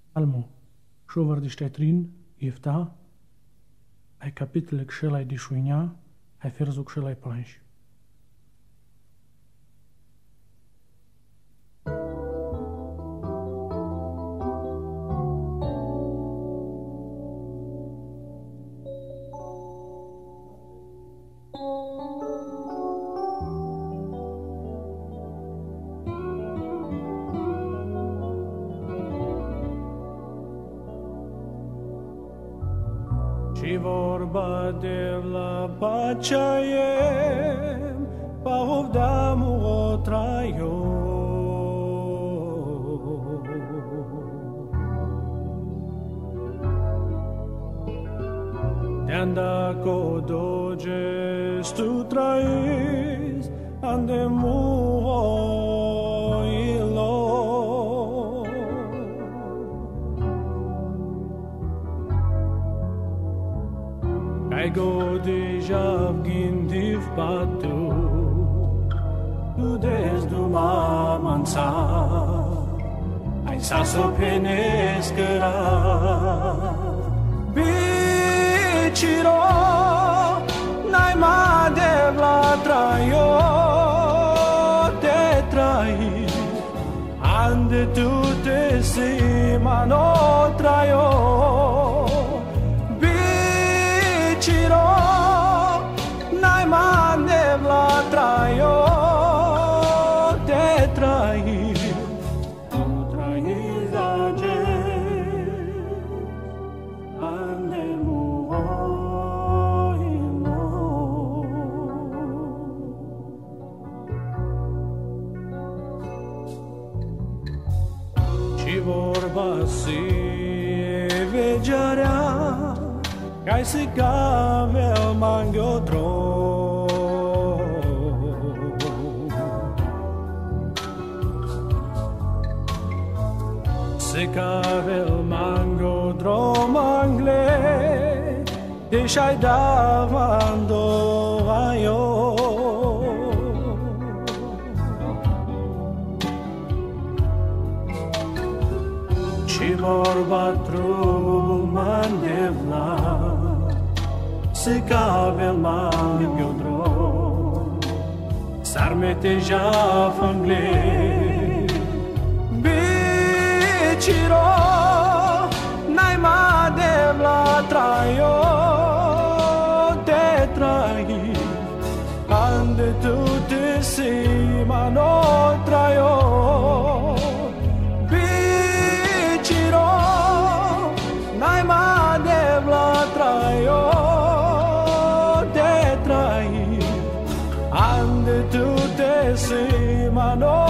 Salmo 43 Jefta, aj kapitel kšelaj dišujňa, aj ferzu kšelaj planš. Și vorba de la pacea e, pa ovdamu o trajo. Te-anda ko dođeš tu trajis, ande mu ilo. Kaj godi žavgin div patu, udes duma mansa, aj sa so peneskera. Biciro, najma devla trajo, te traji, ande tu te si mano trajo. Biciro, najma devla trajo, te traji, tu traji zađe, ande mu ojmo. Či vorba si veđarja, kaj si kavel mango dro. Si kavel mango dro mangle, deixai davando ajo. Či vorba trubu mandevla, si kavel mango dro, sarmete jafangle. Biciro, najma devla trajo, te traji, ande tu te si mano trajo. Biciro, najma devla trajo, te traji, ande tu te si mano